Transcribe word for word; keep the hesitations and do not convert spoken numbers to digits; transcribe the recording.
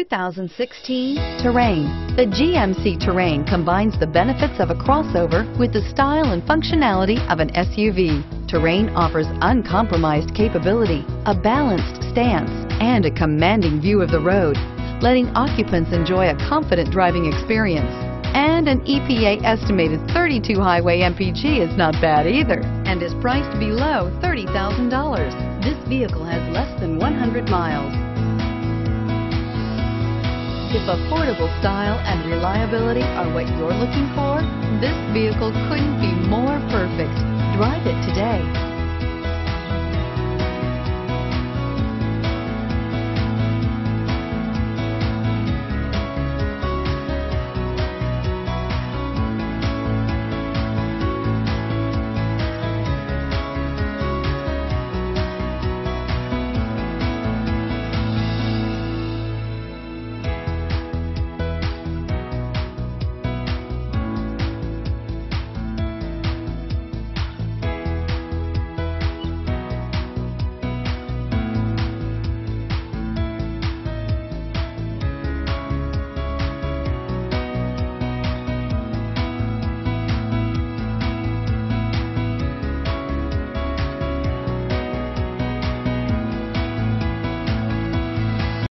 two thousand sixteen Terrain. The G M C Terrain combines the benefits of a crossover with the style and functionality of an S U V. Terrain offers uncompromised capability, a balanced stance, and a commanding view of the road, letting occupants enjoy a confident driving experience. And an E P A estimated thirty-two highway M P G is not bad either, and is priced below thirty thousand dollars. This vehicle has less than one hundred miles. If affordable style and reliability are what you're looking for, this vehicle couldn't be more